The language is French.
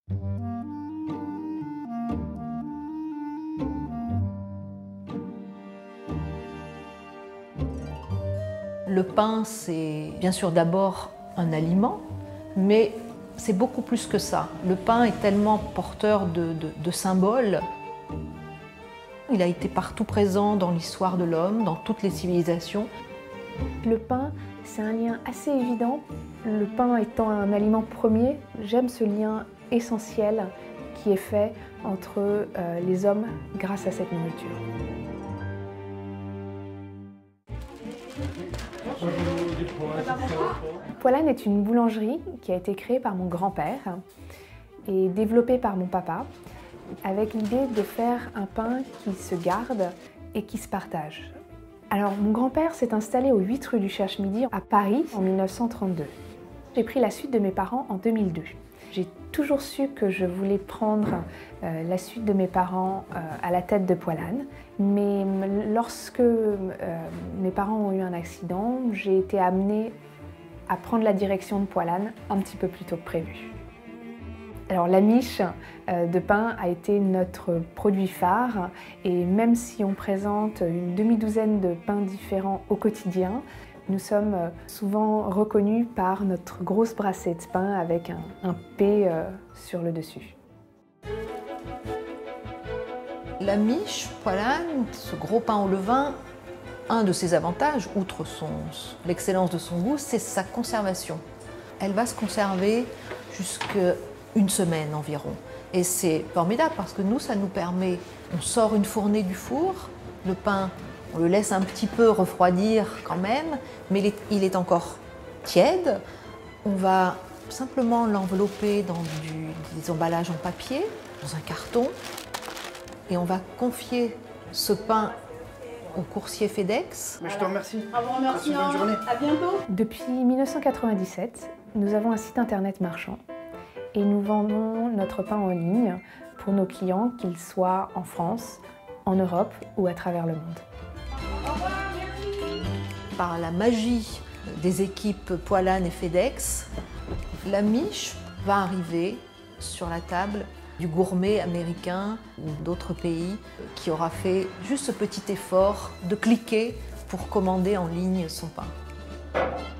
Le pain, c'est bien sûr d'abord un aliment, mais c'est beaucoup plus que ça. Le pain est tellement porteur de symboles. Il a été partout présent dans l'histoire de l'homme, dans toutes les civilisations. Le pain, c'est un lien assez évident. Le pain étant un aliment premier, j'aime ce lien essentiel qui est fait entre les hommes grâce à cette nourriture. Poilâne est une boulangerie qui a été créée par mon grand-père et développée par mon papa avec l'idée de faire un pain qui se garde et qui se partage. Alors mon grand-père s'est installé au 8 rue du Cherche-Midi à Paris en 1932. J'ai pris la suite de mes parents en 2002. J'ai toujours su que je voulais prendre la suite de mes parents à la tête de Poilâne, mais lorsque mes parents ont eu un accident, j'ai été amenée à prendre la direction de Poilâne un petit peu plus tôt que prévu. Alors la miche de pain a été notre produit phare et même si on présente une demi-douzaine de pains différents au quotidien, nous sommes souvent reconnus par notre grosse brassée de pain avec un P sur le dessus. La miche Poilâne, ce gros pain au levain, un de ses avantages, outre l'excellence de son goût, c'est sa conservation. Elle va se conserver jusqu'à une semaine environ. Et c'est formidable parce que nous, ça nous permet, on sort une fournée du four, le pain, on le laisse un petit peu refroidir quand même, mais il est encore tiède. On va simplement l'envelopper dans des emballages en papier, dans un carton, et on va confier ce pain au coursier FedEx. Mais je te remercie. Ah bon, merci, bonne journée. À bientôt. Depuis 1997, nous avons un site internet marchand et nous vendons notre pain en ligne pour nos clients, qu'ils soient en France, en Europe ou à travers le monde. Au revoir, merci. Par la magie des équipes Poilâne et FedEx, la miche va arriver sur la table du gourmet américain ou d'autres pays qui aura fait juste ce petit effort de cliquer pour commander en ligne son pain.